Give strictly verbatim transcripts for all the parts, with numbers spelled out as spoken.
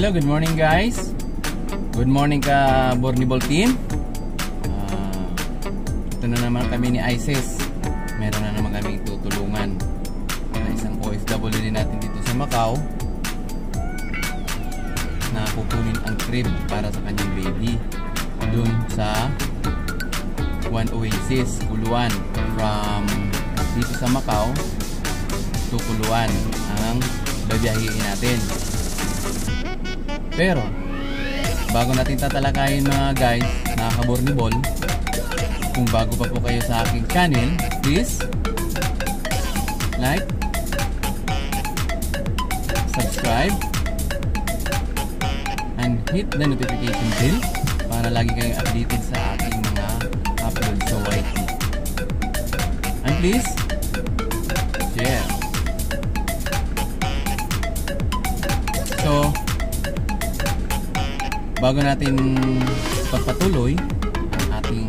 Hello, good morning guys. Good morning ka Bornibol team. uh, Ito na naman kami ni Isis. Meron na naman kami tutulungan na isang O F W din natin dito sa Macau na kukunin ang crib para sa kanyang baby dun sa One Oasis, Kuluan. From dito sa Macau to Kuluan ang babiyahiin natin. Pero bago natin tatalakayin mga guys, mga ka-Bornibol, kung bago pa po kayo sa aking channel, please like, subscribe, and hit the notification bell para lagi kayong updated sa aking mga upload sa Y T. And please share. So bago natin pagpatuloy ang ating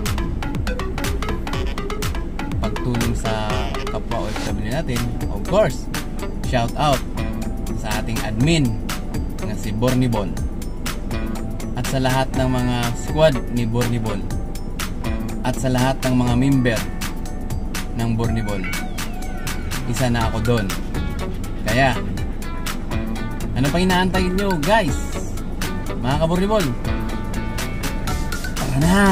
pagtulong sa kapwa O F W natin, of course, shout out sa ating admin na si Bornibol at sa lahat ng mga squad ni Bornibol at sa lahat ng mga member ng Bornibol. Isa na ako doon. Kaya ano pa inaantay nyo guys, mga ka-Bornibol? Tara na!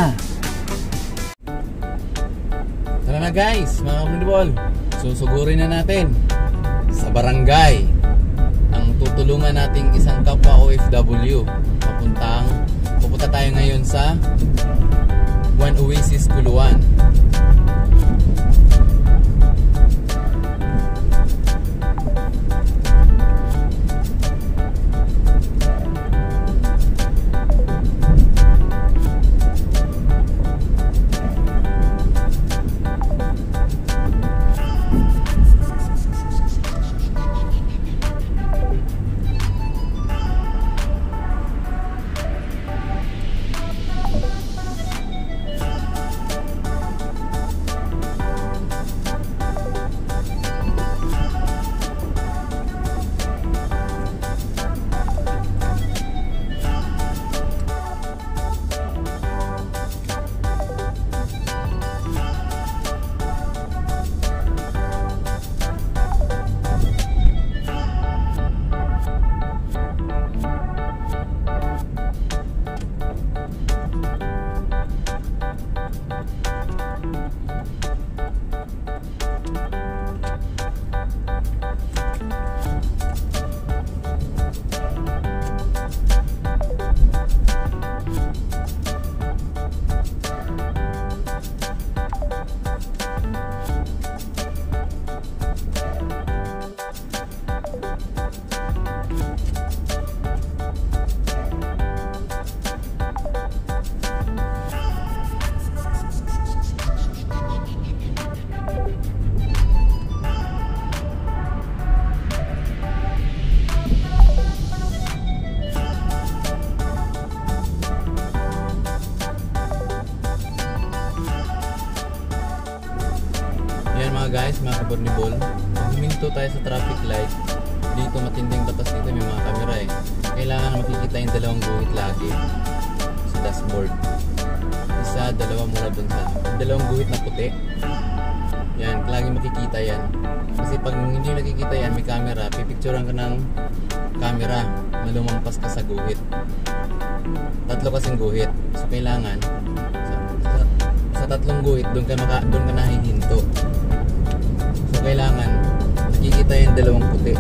Tara na guys, mga ka-Bornibol. Susugurin na natin sa barangay ang tutulungan nating isang kapwa O F W. Papuntang, pupunta tayo ngayon sa One Oasis, Kuluan. Guys, mga ka-Bornibol, huminto tayo sa traffic light. Dito matinding batas, dito may mga camera eh. Kailangan makikita yung dalawang guhit lagi sa dashboard. Isa, dalawa mula dun sa dalawang guhit na puti. Yan, lagi makikita yan. Kasi pag hindi nakikita yan, may camera, pipicturean ka ng camera na lumampas ka sa guhit. Tatlo kasing guhit. So kailangan sa, sa, sa tatlong guhit, doon ka, maka, doon ka nahihinto. So kailangan nakikita yung dalawang puti.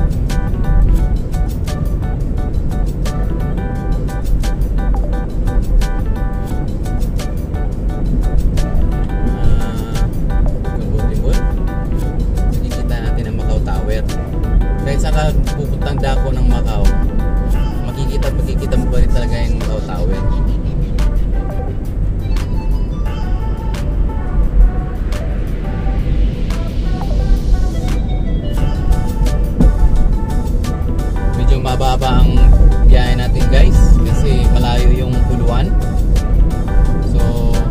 Nakikita natin ang Macau Tower. Kahit saan ka pupuntang dako ng Macau, makikita makikita mo pa rin talaga yung Macau Tower. Mababa ang biyahe natin guys kasi malayo yung Kuluan. So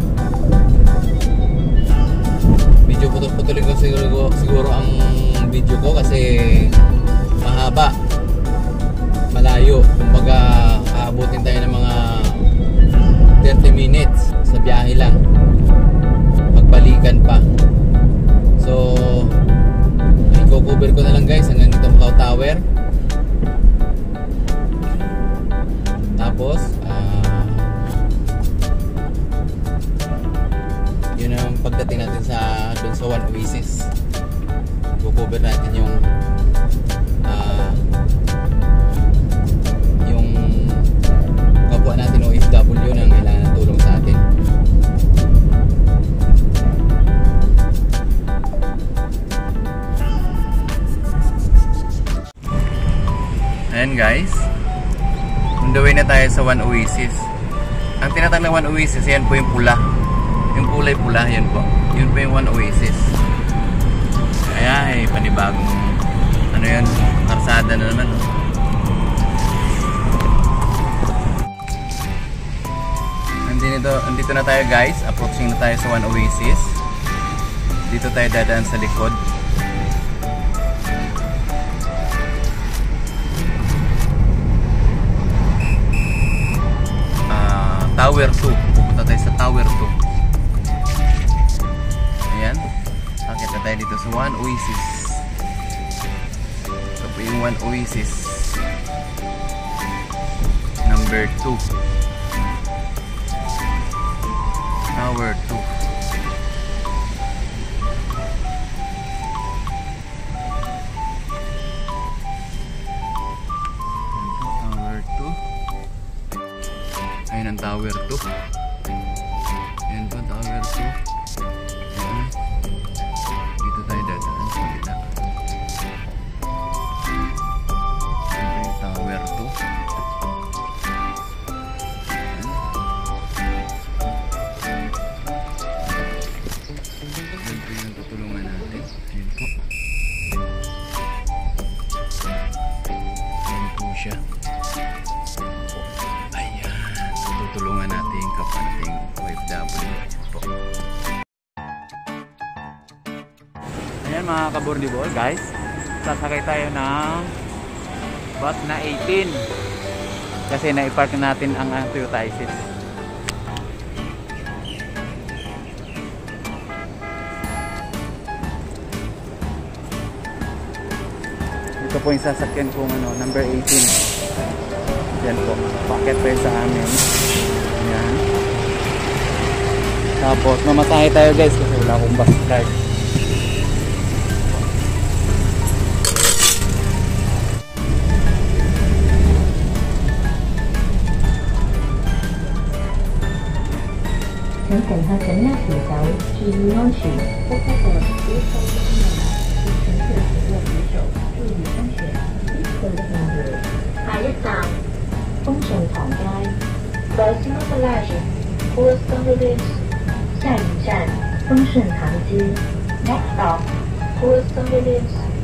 medyo putol-putulin ko siguro, siguro ang video ko kasi mahaba. Malayo malayo. Kumbaga, aabutin tayo ng mga thirty minutes sa biyahe lang. Pagbalikan pa. So, i-cover ko na lang guys hanggang dito Macau Tower. Tapos, uh, yun ang pagdating natin sa dun sa One Oasis. I-cover natin yung uh, yung kapwa natin O F W na kailangan ng tulong sa atin. Ayan guys, on the way na tayo sa One Oasis. Ang tinatawag na One Oasis, yan po yung pula. Yung kulay pula, yan po. Yun po yung One Oasis. Kaya ay panibagong ano yan, karsada na naman. Andito, andito na tayo guys, approaching na tayo sa One Oasis. Dito tayo dadaan sa likod. uh, Tower two, pupunta tayo sa Tower two. Ayan, akit na tayo dito sa One Oasis. Ito po yung One Oasis number two, Tower two. Tower two. Ayun ang Tower two. Ayan po, Tower two. Ayan. Dito tayo dadaan sa kabila. Ayan po yung Tower two. Siya. Ayan, tutulungan natin yung kapwa nating O F W po. Ayan mga kabordibol guys, sasakay tayo ng bus na eighteen kasi na-park natin ang uh, Toyota Isis. Ito po yung sasakyan kong ano, number eighteen. Yan po, packet pa yun sa amin. Yan. Tapos mamasahe tayo guys kasi wala akong bus card. 請乘客盡握扶手，注意安全。呼吸道不要收縮慢，要準確掌握節奏，注意安全。下一站，豐順堂街。Bus Mobilage, Houston Village。下一站，豐順堂街。Next stop, Houston Village。